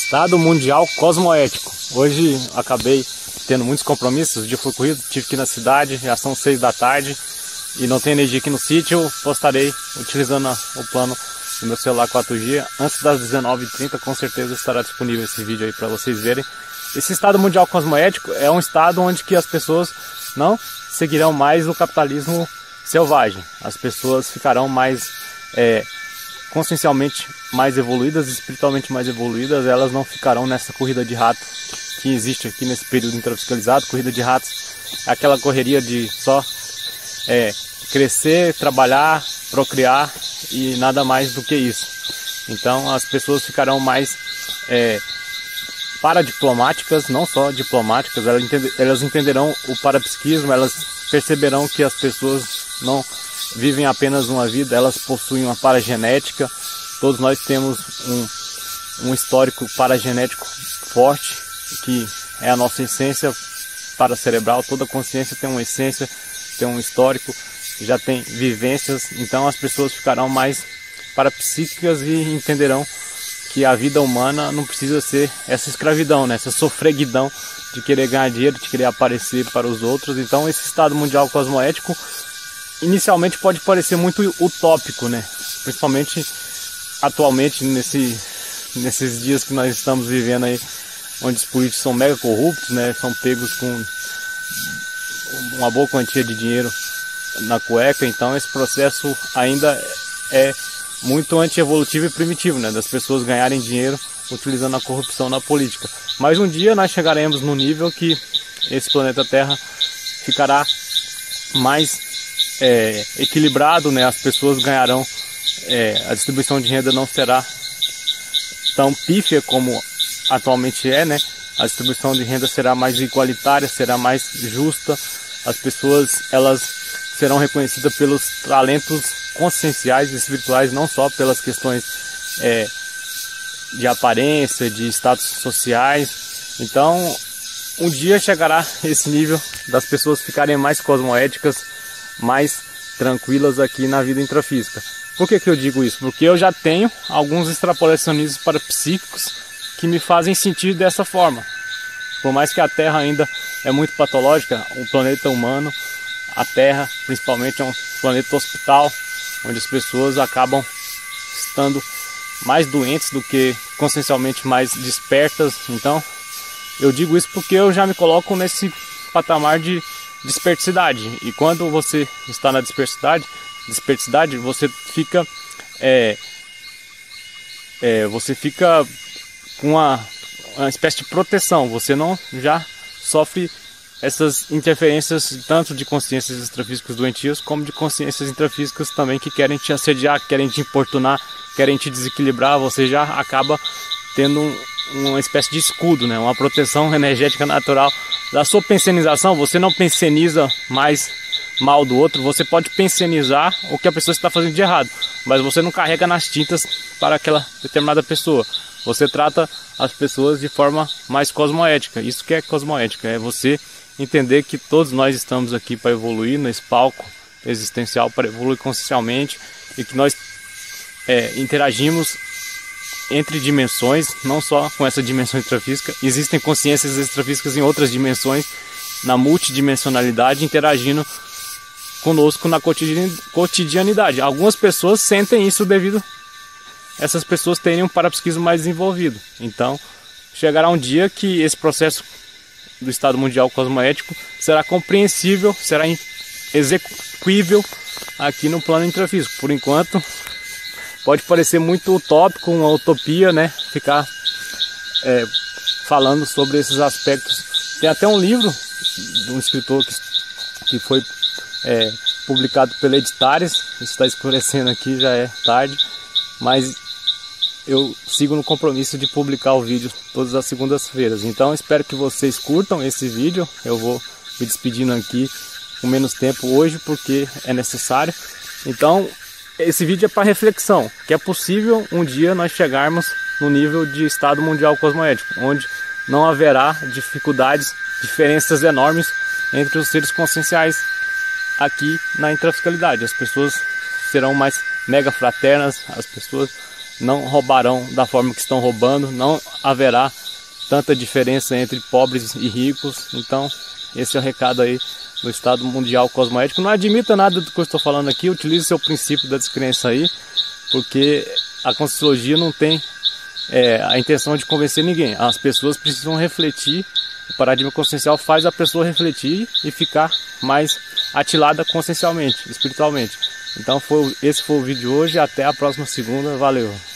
Estado mundial cosmoético. Hoje acabei tendo muitos compromissos, o dia foi corrido, tive que ir na cidade, já são 6 da tarde e não tem energia aqui no sítio. Postarei utilizando o plano do meu celular 4G. Antes das 19h30 com certeza estará disponível esse vídeo aí para vocês verem. Esse estado mundial cosmoético é um estado onde que as pessoas não seguirão mais o capitalismo selvagem. As pessoas ficarão mais consciencialmente mais evoluídas, espiritualmente mais evoluídas. Elas não ficarão nessa corrida de rato que existe aqui nesse período intrafiscalizado. Corrida de ratos é aquela correria de só crescer, trabalhar, procriar e nada mais do que isso. Então as pessoas ficarão mais paradiplomáticas, não só diplomáticas. Elas entenderão o parapsiquismo, elas perceberão que as pessoas não vivem apenas uma vida, elas possuem uma paragenética. Todos nós temos um histórico paragenético forte, que é a nossa essência paracerebral. Toda consciência tem uma essência, tem um histórico, já tem vivências. Então as pessoas ficarão mais parapsíquicas e entenderão que a vida humana não precisa ser essa escravidão, né? Essa sofreguidão de querer ganhar dinheiro, de querer aparecer para os outros. Então esse estado mundial cosmoético inicialmente pode parecer muito utópico, né? Principalmente atualmente nesses dias que nós estamos vivendo aí, onde os políticos são mega corruptos, né? São pegos com uma boa quantia de dinheiro na cueca. Então esse processo ainda é muito anti-evolutivo e primitivo, né? Das pessoas ganharem dinheiro utilizando a corrupção na política. Mas um dia nós chegaremos no nível que esse planeta Terra ficará mais equilibrado, né? As pessoas ganharão, a distribuição de renda não será tão pífia como atualmente é, né? A distribuição de renda será mais igualitária, será mais justa. As pessoas, elas serão reconhecidas pelos talentos conscienciais e espirituais, não só pelas questões de aparência, de status sociais. Então um dia chegará esse nível das pessoas ficarem mais cosmoéticas, mais tranquilas aqui na vida intrafísica. Por que eu digo isso? Porque eu já tenho alguns extrapolacionismos parapsíquicos que me fazem sentir dessa forma. Por mais que a Terra ainda é muito patológica, o planeta humano, a Terra principalmente, é um planeta hospital, onde as pessoas acabam estando mais doentes do que consciencialmente mais despertas. Então eu digo isso porque eu já me coloco nesse patamar de dispersidade. E quando você está na dispersidade, você fica com uma espécie de proteção. Você não já sofre essas interferências tanto de consciências extrafísicas doentias como de consciências intrafísicas também, que querem te assediar, querem te importunar, querem te desequilibrar. Você já acaba tendo uma espécie de escudo, né? Uma proteção energética natural da sua pensionização. Você não pensioniza mais mal do outro, você pode pensionizar o que a pessoa está fazendo de errado, mas você não carrega nas tintas para aquela determinada pessoa. Você trata as pessoas de forma mais cosmoética. Isso que é cosmoética, é você entender que todos nós estamos aqui para evoluir nesse palco existencial, para evoluir consciencialmente, e que nós interagimos entre dimensões, não só com essa dimensão extrafísica. Existem consciências extrafísicas em outras dimensões, na multidimensionalidade, interagindo conosco na cotidianidade. Algumas pessoas sentem isso devido a essas pessoas terem um parapsiquismo mais desenvolvido. Então chegará um dia que esse processo do estado mundial cosmoético será compreensível, será execuível aqui no plano intrafísico. Por enquanto pode parecer muito utópico, uma utopia, né? Ficar falando sobre esses aspectos. Tem até um livro de um escritor que foi publicado pela Editares. Está escurecendo aqui, já é tarde, mas eu sigo no compromisso de publicar o vídeo todas as segundas-feiras. Então espero que vocês curtam esse vídeo. Eu vou me despedindo aqui com menos tempo hoje, porque é necessário. Então esse vídeo é para reflexão, que é possível um dia nós chegarmos no nível de estado mundial cosmoético, onde não haverá dificuldades, diferenças enormes entre os seres conscienciais aqui na intrafiscalidade. As pessoas serão mais mega fraternas, as pessoas não roubarão da forma que estão roubando, não haverá tanta diferença entre pobres e ricos. Então esse é o recado aí do Estado Mundial Cosmoético. Não admita nada do que eu estou falando aqui, utilize seu princípio da descrença aí, porque a Conscienciologia não tem a intenção de convencer ninguém. As pessoas precisam refletir. O paradigma consciencial faz a pessoa refletir e ficar mais atilada consciencialmente, espiritualmente. Então esse foi o vídeo de hoje. Até a próxima segunda. Valeu!